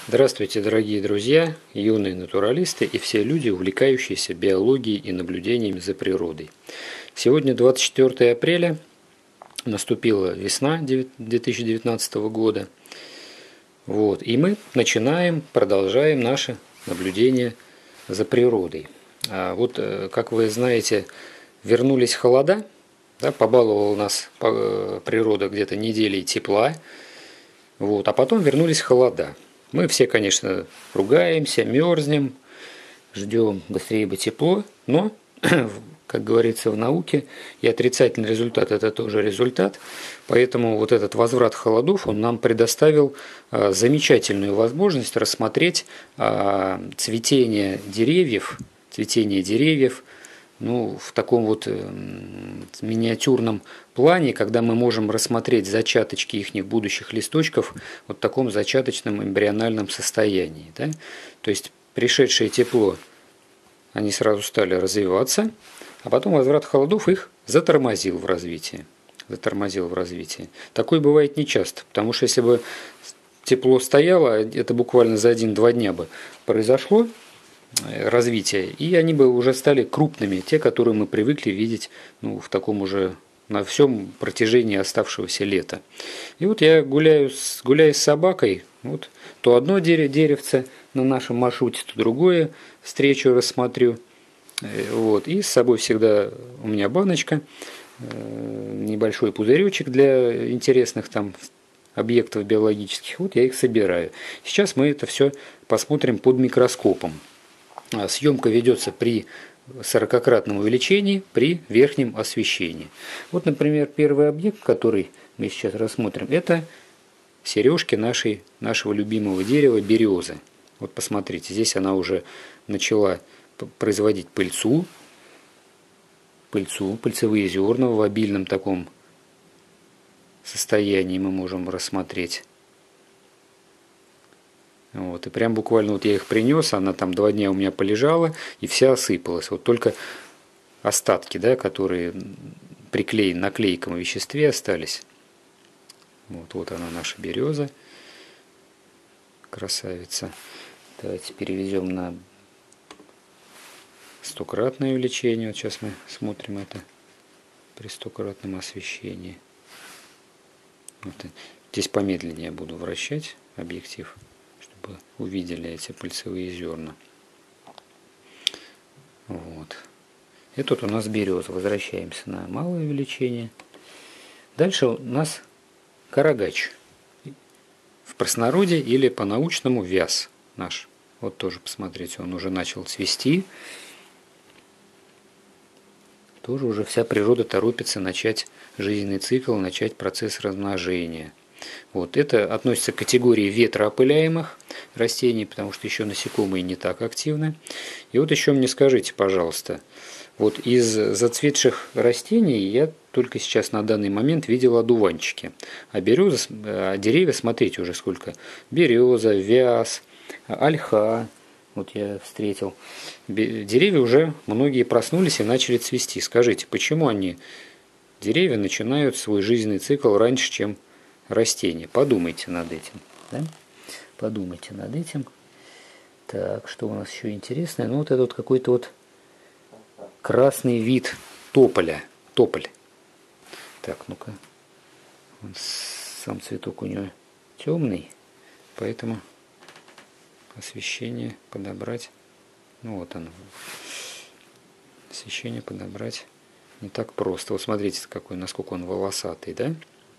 Здравствуйте, дорогие друзья, юные натуралисты и все люди, увлекающиеся биологией и наблюдениями за природой. Сегодня 24 апреля, наступила весна 2019 года. И мы продолжаем наше наблюдение за природой. Как вы знаете, вернулись холода, да, побаловала нас природа где-то неделей тепла, а потом вернулись холода. Мы все, конечно, ругаемся, мерзнем, ждем быстрее бы тепло, но, как говорится в науке, и отрицательный результат – это тоже результат. Поэтому вот этот возврат холодов, он нам предоставил замечательную возможность рассмотреть цветение деревьев, в таком миниатюрном плане, когда мы можем рассмотреть зачаточки их будущих листочков в таком зачаточном эмбриональном состоянии. Да? То есть пришедшее тепло, они сразу стали развиваться, а потом возврат холодов их затормозил в развитии. Такое бывает нечасто, потому что если бы тепло стояло, это буквально за 1-2 дня бы произошло, развития, и они бы уже стали крупными, те, которые мы привыкли видеть в таком уже на всем протяжении оставшегося лета. И я гуляю с собакой, то одно деревце на нашем маршруте, то другое встречу рассмотрю. И с собой всегда у меня баночка, небольшой пузыречек для интересных объектов биологических. Я их собираю. Сейчас мы это все посмотрим под микроскопом. Съемка ведется при 40-кратном увеличении при верхнем освещении. Например, первый объект, который мы сейчас рассмотрим, это сережки нашего любимого дерева березы. Посмотрите, здесь она уже начала производить пыльцевые зерна в обильном таком состоянии мы можем рассмотреть. И прям буквально я их принес, она 2 дня у меня полежала и вся осыпалась. Только остатки, да, которые приклеены на клейком веществе остались. Вот она наша береза. Красавица. Давайте переведем на 100-кратное увеличение. Сейчас мы смотрим это при 100-кратном освещении. Здесь помедленнее буду вращать объектив, чтобы увидели эти пыльцевые зерна. И тут у нас береза. Возвращаемся на малое увеличение. Дальше у нас карагач. В простонародье или по-научному вяз наш. Тоже посмотрите, он уже начал цвести. Тоже уже вся природа торопится начать жизненный цикл, начать процесс размножения. Это относится к категории ветроопыляемых растений, потому что еще насекомые не так активны. И еще мне скажите, пожалуйста, из зацветших растений я только сейчас на данный момент видел одуванчики. А деревья, смотрите уже сколько. Береза, вяз, ольха. Я встретил. Деревья уже многие проснулись и начали цвести. Скажите, почему деревья начинают свой жизненный цикл раньше, чем растения? Подумайте над этим. Да? Подумайте над этим. Так, что у нас еще интересное? Это какой-то красный вид тополя. Тополь. Так, ну-ка. Сам цветок у него темный, поэтому освещение подобрать. Оно. Освещение подобрать не так просто. Смотрите, насколько он волосатый, да?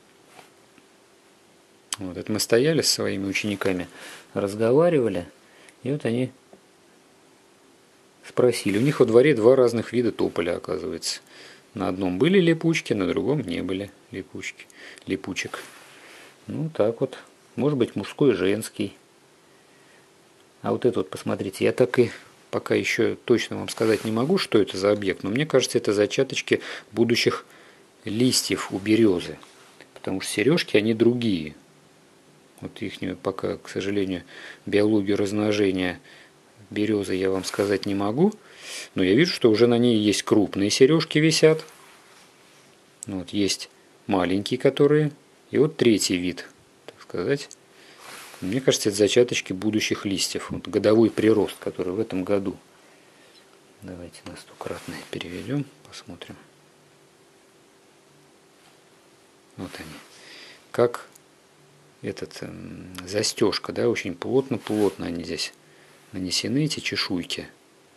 Это мы стояли с своими учениками, разговаривали, и они спросили. У них во дворе 2 разных вида тополя, оказывается. На одном были липучки, на другом не были липучек. Может быть, мужской, женский. А этот, посмотрите, я так и пока еще точно вам сказать не могу, что это за объект, но мне кажется, это зачаточки будущих листьев у березы. Потому что сережки, они другие. Их пока, к сожалению, биологию размножения березы я вам сказать не могу. Но я вижу, что уже на ней есть крупные сережки висят. Есть маленькие, которые. И третий вид, так сказать, Мне кажется, это зачаточки будущих листьев. Вот годовой прирост, который в этом году. Давайте на стократное переведем, посмотрим. Вот они. Как этот застежка, да, очень плотно они здесь нанесены, эти чешуйки.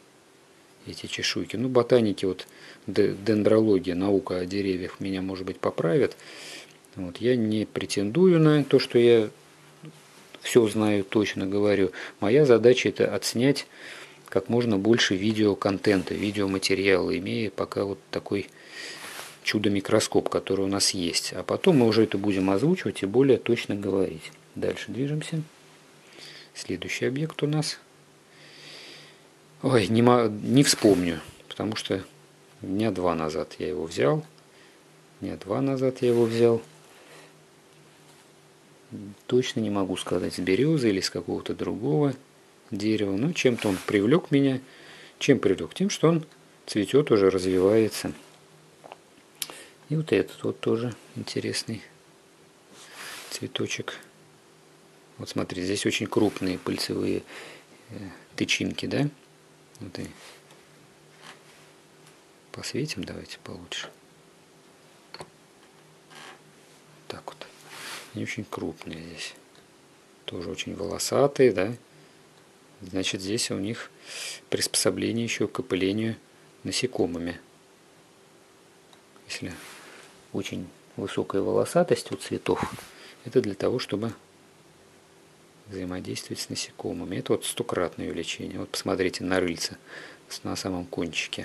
Ну, ботаники, вот дендрология, наука о деревьях меня, может быть, поправят. Вот, я не претендую на то, что я все знаю, точно говорю. Моя задача это отснять как можно больше видеоконтента, видеоматериала, имея пока вот такой чудо-микроскоп, который у нас есть. А потом мы уже это будем озвучивать и более точно говорить. Дальше движемся. Следующий объект у нас. Ой, не вспомню, потому что дня 2 назад я его взял. Точно не могу сказать, с березы или с какого-то другого дерева. Но чем-то он привлек меня. Чем привлек? Тем, что он цветет, уже развивается. И вот этот вот тоже интересный цветочек. Вот смотрите, здесь очень крупные пыльцевые тычинки, да? Вот и посветим, давайте получше. Так вот. Они очень крупные здесь. Тоже очень волосатые, да? Значит, здесь у них приспособление еще к опылению насекомыми. Если очень высокая волосатость у цветов, это для того, чтобы взаимодействовать с насекомыми. Это вот стократное увеличение. Вот посмотрите на рыльце на самом кончике.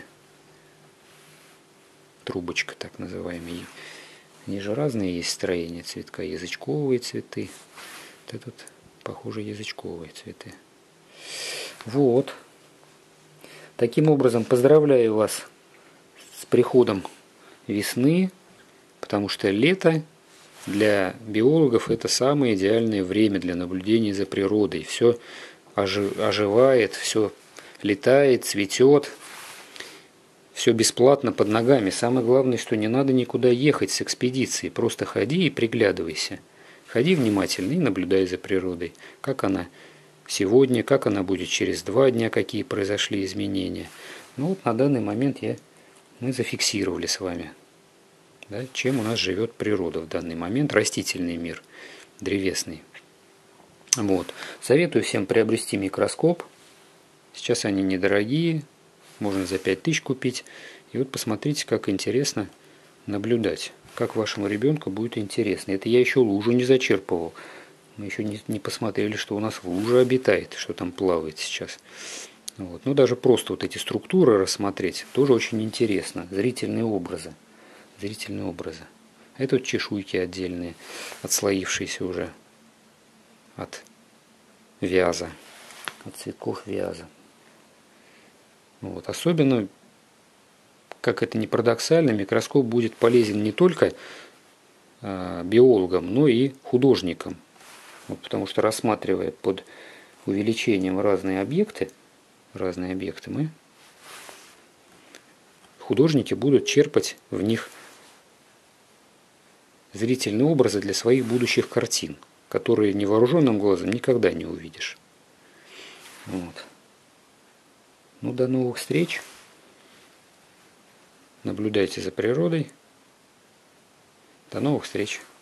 Трубочка так называемая. Они же разные есть строения цветка. Язычковые цветы. Вот это вот, похоже, язычковые цветы. Вот. Таким образом, поздравляю вас с приходом весны, потому что лето для биологов это самое идеальное время для наблюдения за природой. Все оживает, все летает, цветет, все бесплатно под ногами. Самое главное, что не надо никуда ехать с экспедицией. Просто ходи и приглядывайся. Ходи внимательно и наблюдай за природой. Как она сегодня, как она будет через 2 дня, какие произошли изменения. Ну вот на данный момент мы зафиксировали с вами, да, чем у нас живет природа в данный момент, растительный мир, древесный. Вот. Советую всем приобрести микроскоп. Сейчас они недорогие, можно за 5000 купить. И вот посмотрите, как интересно наблюдать, как вашему ребенку будет интересно. Это я еще лужу не зачерпывал. Мы еще не посмотрели, что у нас в луже обитает, что там плавает сейчас. Вот. Ну, даже просто вот эти структуры рассмотреть тоже очень интересно. Зрительные образы. Это вот чешуйки отдельные, отслоившиеся уже от вяза, от цветков вяза. Вот. Особенно, как это ни парадоксально, микроскоп будет полезен не только биологам, но и художникам. Вот, потому что, рассматривая под увеличением разные объекты, художники будут черпать в них зрительные образы для своих будущих картин, которые невооруженным глазом никогда не увидишь. Вот. Ну, до новых встреч. Наблюдайте за природой. До новых встреч.